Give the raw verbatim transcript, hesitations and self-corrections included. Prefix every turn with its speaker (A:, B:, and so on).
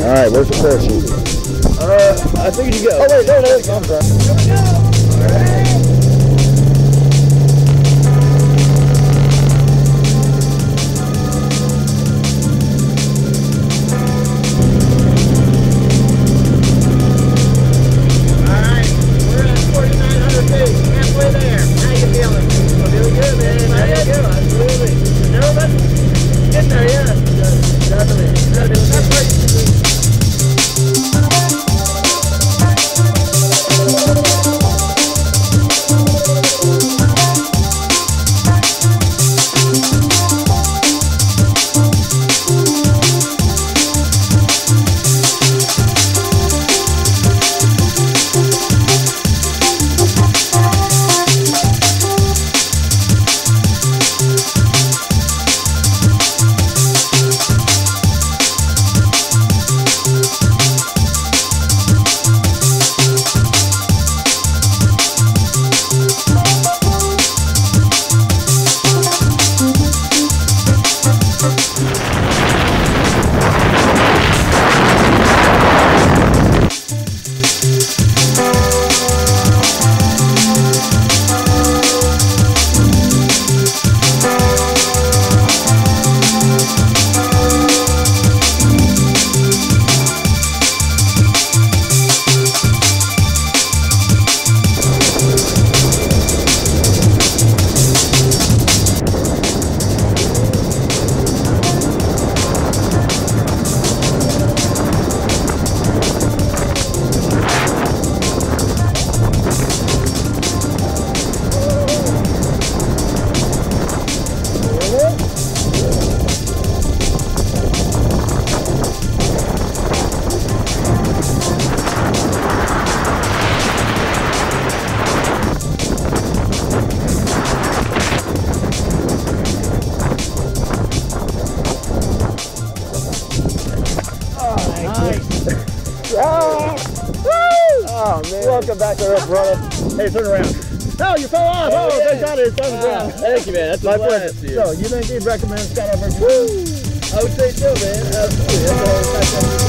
A: Alright, where's the parachute?
B: Uh, I figured you go.
A: Oh wait, there it is. I'm sorry.
B: Here we go. Alright.
A: Oh man. Welcome back to Earth, brother. Hey, turn around. No, you fell off. Oh, thank God it's on the ground.
B: Thank you, man. That's
A: my
B: a blast.
A: pleasure. So, you think you'd recommend skydive?
B: I would say so, man. Absolutely. That's the whole